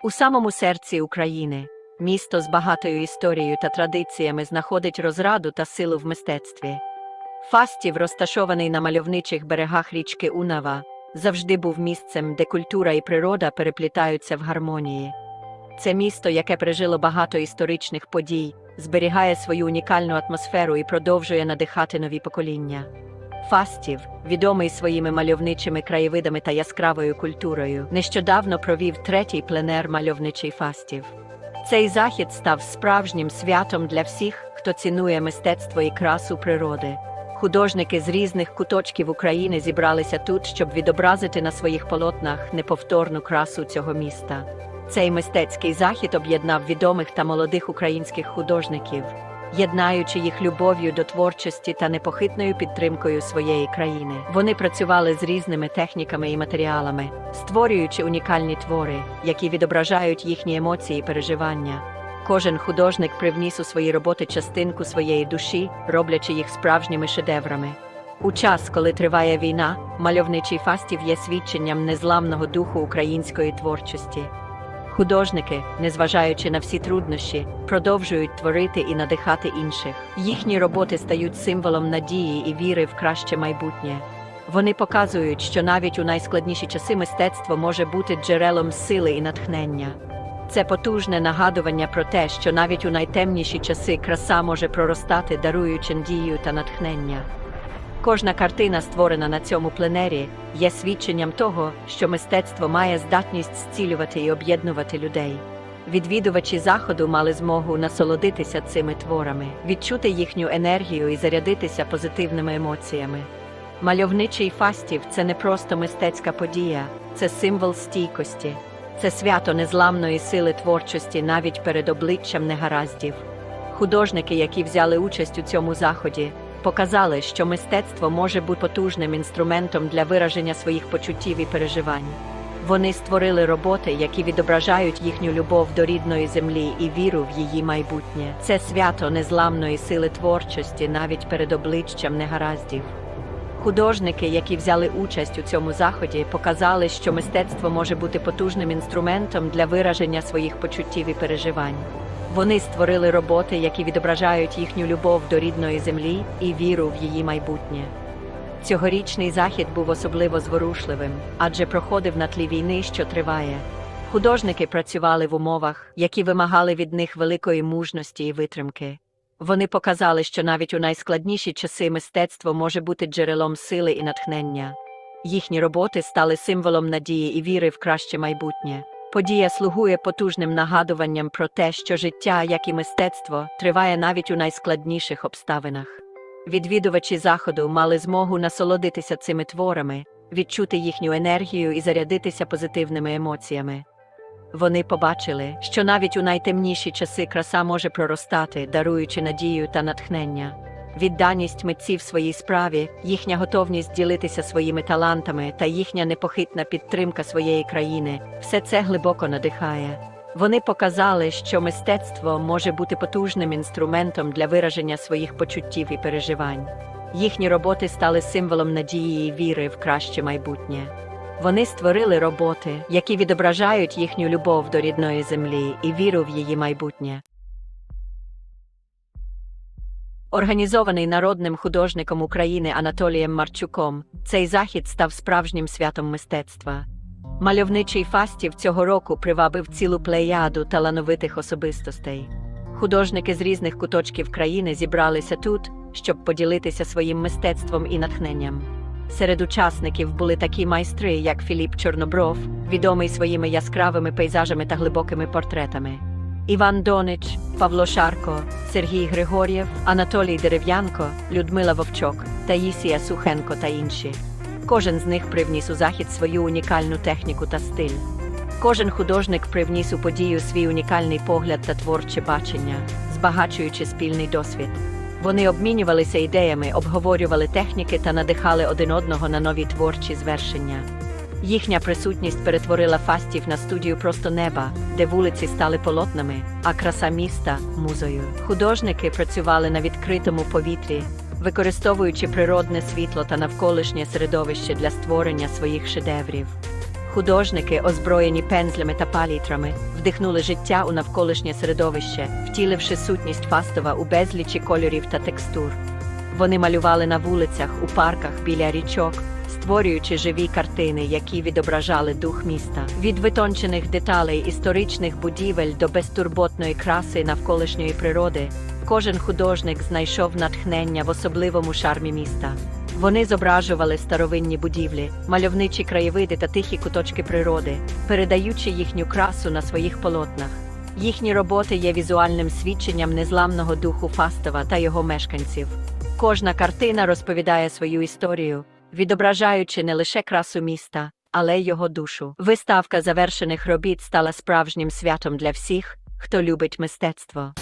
У самому серці України місто з багатою історією та традиціями знаходить розраду та силу в мистецтві. Фастів, розташований на мальовничих берегах річки Унава, завжди був місцем, де культура і природа переплітаються в гармонії. Це місто, яке пережило багато історичних подій, зберігає свою унікальну атмосферу і продовжує надихати нові покоління. Фастів, відомий своїми мальовничими краєвидами та яскравою культурою, нещодавно провів третій пленер «Мальовничий Фастів». Цей захід став справжнім святом для всіх, хто цінує мистецтво і красу природи. Художники з різних куточків України зібралися тут, щоб відобразити на своїх полотнах неповторну красу цього міста. Цей мистецький захід об'єднав відомих та молодих українських художників, єднаючи їх любов'ю до творчості та непохитною підтримкою своєї країни. Вони працювали з різними техніками і матеріалами, створюючи унікальні твори, які відображають їхні емоції і переживання. Кожен художник привніс у свої роботи частинку своєї душі, роблячи їх справжніми шедеврами. У час, коли триває війна, мальовничий Фастів є свідченням незламного духу української творчості. Художники, незважаючи на всі труднощі, продовжують творити і надихати інших. Їхні роботи стають символом надії і віри в краще майбутнє. Вони показують, що навіть у найскладніші часи мистецтво може бути джерелом сили і натхнення. Це потужне нагадування про те, що навіть у найтемніші часи краса може проростати, даруючи надію та натхнення. Кожна картина, створена на цьому пленері, є свідченням того, що мистецтво має здатність зцілювати і об'єднувати людей. Відвідувачі заходу мали змогу насолодитися цими творами, відчути їхню енергію і зарядитися позитивними емоціями. Мальовничий Фастів – це не просто мистецька подія, це символ стійкості. Це свято незламної сили творчості навіть перед обличчям негараздів. Художники, які взяли участь у цьому заході, показали, що мистецтво може бути потужним інструментом для вираження своїх почуттів і переживань. Вони створили роботи, які відображають їхню любов до рідної землі і віру в її майбутнє. Це свято незламної сили творчості навіть перед обличчям негараздів. Художники, які взяли участь у цьому заході, показали, що мистецтво може бути потужним інструментом для вираження своїх почуттів і переживань. Вони створили роботи, які відображають їхню любов до рідної землі і віру в її майбутнє. Цьогорічний захід був особливо зворушливим, адже проходив на тлі війни, що триває. Художники працювали в умовах, які вимагали від них великої мужності і витримки. Вони показали, що навіть у найскладніші часи мистецтво може бути джерелом сили і натхнення. Їхні роботи стали символом надії і віри в краще майбутнє. Подія слугує потужним нагадуванням про те, що життя, як і мистецтво, триває навіть у найскладніших обставинах. Відвідувачі заходу мали змогу насолодитися цими творами, відчути їхню енергію і зарядитися позитивними емоціями. Вони побачили, що навіть у найтемніші часи краса може проростати, даруючи надію та натхнення. Відданість митців своїй справі, їхня готовність ділитися своїми талантами та їхня непохитна підтримка своєї країни – все це глибоко надихає. Вони показали, що мистецтво може бути потужним інструментом для вираження своїх почуттів і переживань. Їхні роботи стали символом надії і віри в краще майбутнє. Вони створили роботи, які відображають їхню любов до рідної землі і віру в її майбутнє. Організований народним художником України Анатолієм Марчуком, цей захід став справжнім святом мистецтва. Мальовничий Фастів цього року привабив цілу плеяду талановитих особистостей. Художники з різних куточків країни зібралися тут, щоб поділитися своїм мистецтвом і натхненням. Серед учасників були такі майстри, як Філіп Чорнобров, відомий своїми яскравими пейзажами та глибокими портретами, Іван Донич, Павло Шарко, Сергій Григор'єв, Анатолій Дерев'янко, Людмила Вовчок, Таїсія Сухенко та інші. Кожен з них привніс у захід свою унікальну техніку та стиль. Кожен художник привніс у подію свій унікальний погляд та творче бачення, збагачуючи спільний досвід. Вони обмінювалися ідеями, обговорювали техніки та надихали один одного на нові творчі звершення. Їхня присутність перетворила Фастів на студію просто неба, де вулиці стали полотнами, а краса міста – музою. Художники працювали на відкритому повітрі, використовуючи природне світло та навколишнє середовище для створення своїх шедеврів. Художники, озброєні пензлями та палітрами, вдихнули життя у навколишнє середовище, втіливши сутність Фастова у безлічі кольорів та текстур. Вони малювали на вулицях, у парках, біля річок, створюючи живі картини, які відображали дух міста. Від витончених деталей історичних будівель до безтурботної краси навколишньої природи, кожен художник знайшов натхнення в особливому шармі міста. Вони зображували старовинні будівлі, мальовничі краєвиди та тихі куточки природи, передаючи їхню красу на своїх полотнах. Їхні роботи є візуальним свідченням незламного духу Фастова та його мешканців. Кожна картина розповідає свою історію, відображаючи не лише красу міста, але й його душу. Виставка завершених робіт стала справжнім святом для всіх, хто любить мистецтво.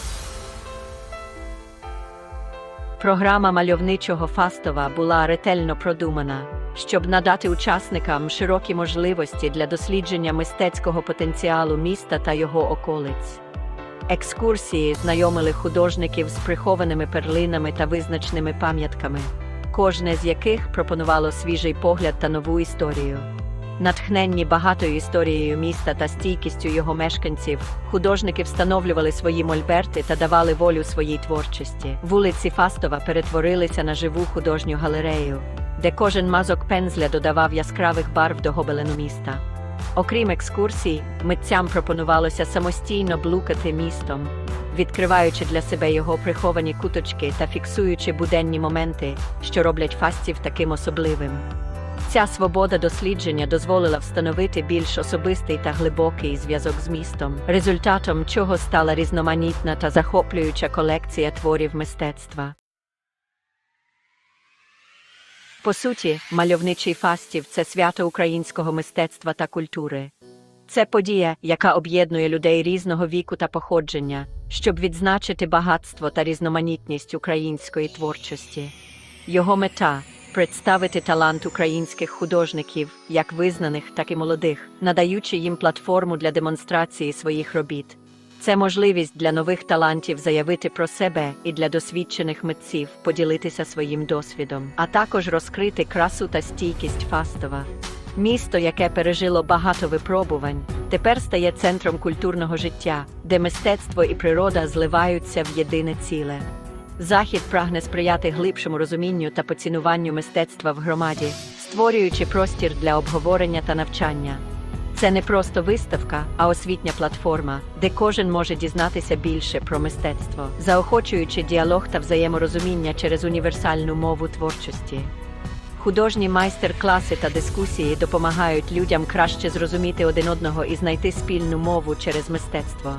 Програма мальовничого Фастова була ретельно продумана, щоб надати учасникам широкі можливості для дослідження мистецького потенціалу міста та його околиць. Екскурсії знайомили художників з прихованими перлинами та визначними пам'ятками, кожне з яких пропонувало свіжий погляд та нову історію. Натхненні багатою історією міста та стійкістю його мешканців, художники встановлювали свої мольберти та давали волю своїй творчості. Вулиці Фастова перетворилися на живу художню галерею, де кожен мазок пензля додавав яскравих барв до гобелену міста. Окрім екскурсій, митцям пропонувалося самостійно блукати містом, відкриваючи для себе його приховані куточки та фіксуючи буденні моменти, що роблять Фастів таким особливим. Ця свобода дослідження дозволила встановити більш особистий та глибокий зв'язок з містом, результатом чого стала різноманітна та захоплююча колекція творів мистецтва. По суті, мальовничий Фастів – це свято українського мистецтва та культури. Це подія, яка об'єднує людей різного віку та походження, щоб відзначити багатство та різноманітність української творчості. Його мета – представити талант українських художників, як визнаних, так і молодих, надаючи їм платформу для демонстрації своїх робіт. Це можливість для нових талантів заявити про себе і для досвідчених митців поділитися своїм досвідом, а також розкрити красу та стійкість Фастова. Місто, яке пережило багато випробувань, тепер стає центром культурного життя, де мистецтво і природа зливаються в єдине ціле. Захід прагне сприяти глибшому розумінню та поцінуванню мистецтва в громаді, створюючи простір для обговорення та навчання. Це не просто виставка, а освітня платформа, де кожен може дізнатися більше про мистецтво, заохочуючи діалог та взаєморозуміння через універсальну мову творчості. Художні майстер-класи та дискусії допомагають людям краще зрозуміти один одного і знайти спільну мову через мистецтво.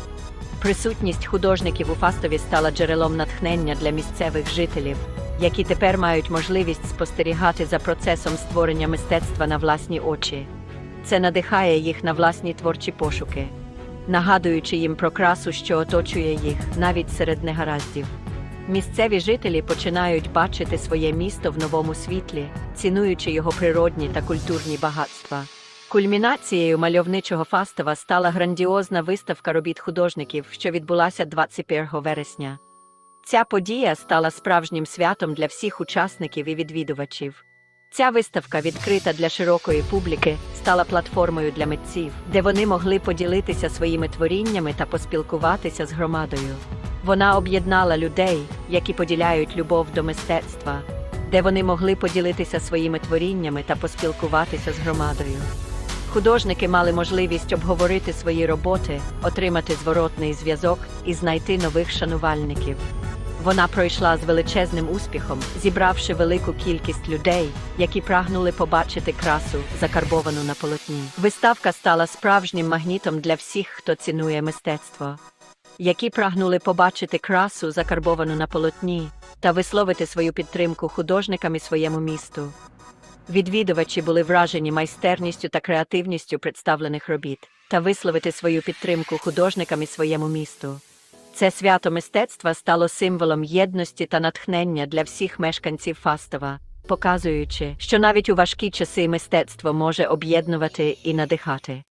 Присутність художників у Фастові стала джерелом натхнення для місцевих жителів, які тепер мають можливість спостерігати за процесом створення мистецтва на власні очі. Це надихає їх на власні творчі пошуки, нагадуючи їм про красу, що оточує їх, навіть серед негараздів. Місцеві жителі починають бачити своє місто в новому світлі, цінуючи його природні та культурні багатства. Кульмінацією мальовничого Фастова стала грандіозна виставка робіт художників, що відбулася 21 вересня. Ця подія стала справжнім святом для всіх учасників і відвідувачів. Ця виставка, відкрита для широкої публіки, стала платформою для митців, де вони могли поділитися своїми творіннями та поспілкуватися з громадою. Вона об'єднала людей, які поділяють любов до мистецтва, де вони могли поділитися своїми творіннями та поспілкуватися з громадою. Художники мали можливість обговорити свої роботи, отримати зворотний зв'язок і знайти нових шанувальників. Вона пройшла з величезним успіхом, зібравши велику кількість людей, які прагнули побачити красу, закарбовану на полотні. Виставка стала справжнім магнітом для всіх, хто цінує мистецтво, які прагнули побачити красу, закарбовану на полотні, та висловити свою підтримку художникам і своєму місту. Відвідувачі були вражені майстерністю та креативністю представлених робіт, та висловити свою підтримку художникам і своєму місту. Це свято мистецтва стало символом єдності та натхнення для всіх мешканців Фастова, показуючи, що навіть у важкі часи мистецтво може об'єднувати і надихати.